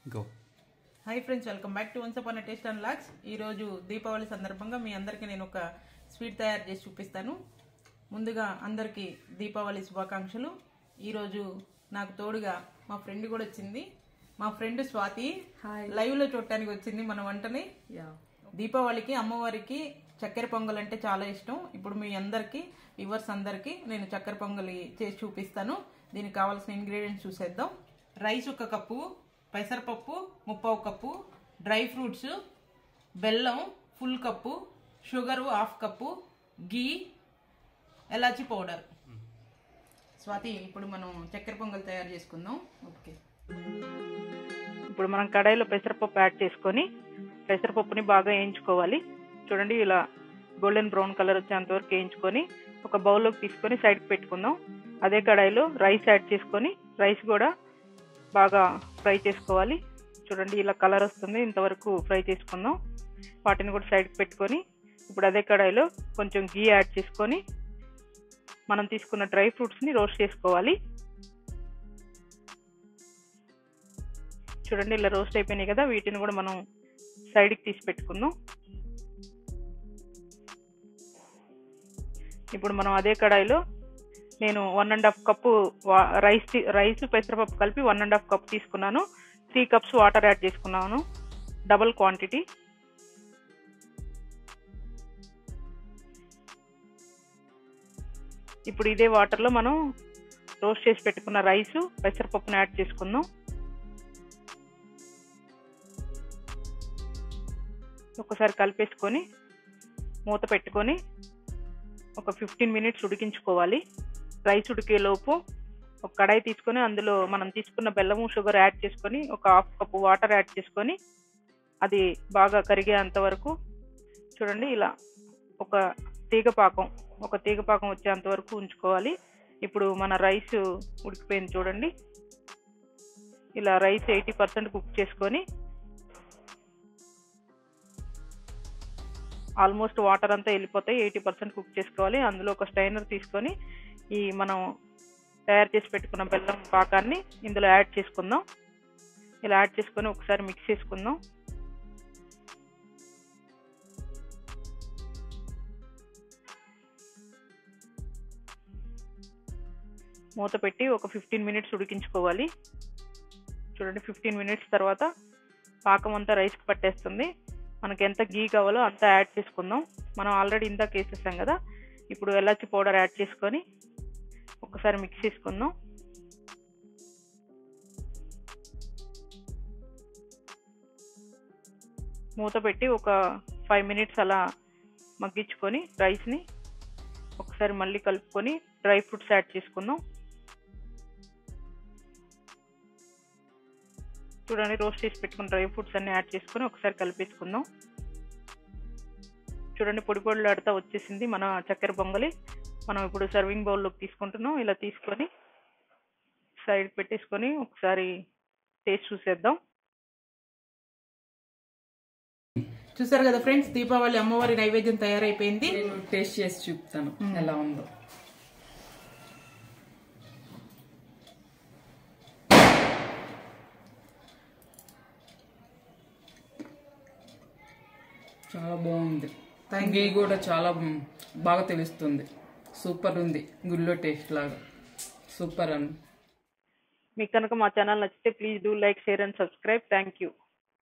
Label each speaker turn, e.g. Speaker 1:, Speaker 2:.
Speaker 1: Go.
Speaker 2: Hi friends, welcome back to once upon a taste and logs. ఈరోజు దీపావళి సందర్భంగా మీ అందరికీ నేను ఒక స్వీట్ తయారు చేసి చూపిస్తాను. ముందుగా అందరికీ దీపావళి శుభాకాంక్షలు. ఈరోజు నాకు తోడుగా మా ఫ్రెండ్ కూడా వచ్చింది. మా ఫ్రెండ్ స్వాతి లైవ్లో చూడటానికి వచ్చింది మన వంటని. దీపావళికి అమ్మవారికి చక్కెర పొంగల్ అంటే చాలా ఇష్టం. ఇప్పుడు మీ అందరికీ వ్యూవర్స్ అందరికీ నేను చక్కెర పొంగలి చేసి చూపిస్తాను. దీనికి కావాల్సిన ఇంగ్రీడియంట్స్ చూసేద్దాం. రైస్ 1 కప్పు, పెసరపప్పు 1/2 కప్పు, డ్రై ఫ్రూట్స్, బెల్లం full cup, sugar 1/2 cup, ghee, elaichi powder. Swathi, ఇప్పుడు మనం చక్కెర పొంగల్ తయారు చేసుకుందాం. ఓకే, ఇప్పుడు మనం కడాయిలో పెసరపప్పు యాడ్ చేసుకొని పెసరపప్పుని బాగా వేయించుకోవాలి. చూడండి, ఇలా గోల్డెన్ బ్రౌన్ కలర్ వచ్చేంత వరకు వేయించుకొని ఒక బౌల్లోకి తీసుకొని సైడ్కి పెట్టుకుందాం. అదే కడాయిలో రైస్ యాడ్ చేసుకొని రైస్ కూడా బాగా ఫ్రై చేసుకోవాలి. చూడండి, ఇలా కలర్ వస్తుంది, ఇంతవరకు ఫ్రై చేసుకుందాం. వాటిని కూడా సైడ్కి పెట్టుకొని ఇప్పుడు అదే కడాయిలో కొంచెం గీ యాడ్ చేసుకొని మనం తీసుకున్న డ్రై ఫ్రూట్స్ని రోస్ట్ చేసుకోవాలి. చూడండి, ఇలా రోస్ట్ అయిపోయినాయి కదా, వీటిని కూడా మనం సైడ్కి తీసి పెట్టుకుందాం. ఇప్పుడు మనం అదే కడాయిలో నేను 1.5 కప్పు రైస్ పెసరపప్పు కలిపి 1.5 కప్పు తీసుకున్నాను. 3 కప్స్ వాటర్ యాడ్ చేసుకున్నాను, డబుల్ క్వాంటిటీ. ఇప్పుడు ఇదే వాటర్లో మనం రోస్ట్ చేసి పెట్టుకున్న రైస్ పెసరపప్పును యాడ్ చేసుకుందాం. ఒకసారి కలిపేసుకొని మూత పెట్టుకొని ఒక 15 మినిట్స్ ఉడికించుకోవాలి. రైస్ ఉడికేలోపు ఒక కడాయి తీసుకొని అందులో మనం తీసుకున్న బెల్లము షుగర్ యాడ్ చేసుకొని ఒక 1/2 కప్పు వాటర్ యాడ్ చేసుకొని అది బాగా కరిగేంత వరకు చూడండి, ఇలా ఒక తీగ పాకం వచ్చేంత వరకు ఉంచుకోవాలి. ఇప్పుడు మన రైస్ ఉడికిపోయింది చూడండి. ఇలా రైస్ 80% కుక్ చేసుకొని ఆల్మోస్ట్ వాటర్ అంతా వెళ్ళిపోతాయి. 80% కుక్ చేసుకోవాలి. అందులో ఒక స్ట్రైనర్ తీసుకొని ఈ మనం తయారు చేసి పెట్టుకున్న బెల్లం పాకాన్ని ఇందులో యాడ్ చేసుకుందాం. ఇలా యాడ్ చేసుకొని ఒకసారి మిక్స్ చేసుకుందాం. మూత పెట్టి ఒక 15 మినిట్స్ ఉడికించుకోవాలి. చూడండి, 15 మినిట్స్ తర్వాత పాకం అంతా రైస్కి పట్టేస్తుంది. మనకి ఎంత గీ కావాలో అంత యాడ్ చేసుకుందాం. మనం ఆల్రెడీ ఇందాక వేసేసాం కదా. ఇప్పుడు ఎలాచి పౌడర్ యాడ్ చేసుకొని ఒకసారి మిక్స్ చేసుకుందాం. మూత పెట్టి ఒక 5 మినిట్స్ అలా మగ్గించుకొని రైస్ని ఒకసారి మళ్ళీ కలుపుకొని డ్రై ఫ్రూట్స్ యాడ్ చేసుకుందాం. చూడండి, రోస్ట్ చేసి పెట్టుకున్న డ్రై ఫ్రూట్స్ అన్ని యాడ్ చేసుకొని ఒకసారి కలిపేసుకుందాం. చూడండి, పొడి పొడిలాడుతూ వచ్చేసింది మన చక్కెర పొంగలి. మనం ఇప్పుడు సర్వింగ్ బౌల్లోకి తీసుకుంటున్నాం. ఇలా తీసుకొని సైడ్ పెట్టేసుకొని ఒకసారి టేస్ట్ చూసేద్దాం. చూసారు కదా ఫ్రెండ్స్, దీపావళి అమ్మవారి నైవేద్యం తయారైపోయింది.
Speaker 1: నేను టేస్ట్ చేసి చూపుతాను ఎలా ఉందో. చాలా బాగుంది. గీ కూడా చాలా బాగా తెలుస్తుంది. సూపర్ ఉంది, గుళ్ళో టేస్ట్ లాగా సూపర్ అని.
Speaker 2: మీకు కనుక మా ఛానల్ నచ్చితే please do like, share and subscribe. Thank you.